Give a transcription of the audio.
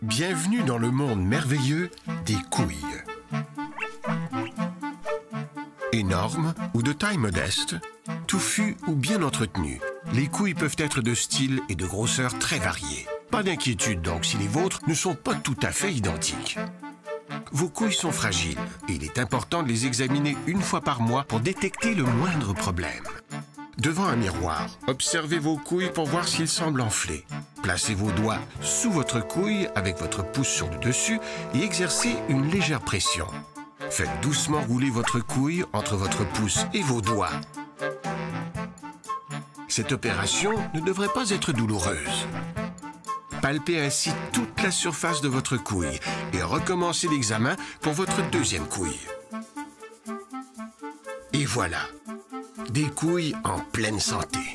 Bienvenue dans le monde merveilleux des couilles. Énormes ou de taille modeste, touffues ou bien entretenues, les couilles peuvent être de style et de grosseur très variés. Pas d'inquiétude donc si les vôtres ne sont pas tout à fait identiques. Vos couilles sont fragiles et il est important de les examiner une fois par mois pour détecter le moindre problème. Devant un miroir, observez vos couilles pour voir s'ils semblent enflés. Placez vos doigts sous votre couille avec votre pouce sur le dessus et exercez une légère pression. Faites doucement rouler votre couille entre votre pouce et vos doigts. Cette opération ne devrait pas être douloureuse. Palpez ainsi toute la surface de votre couille et recommencez l'examen pour votre deuxième couille. Et voilà, des couilles en pleine santé.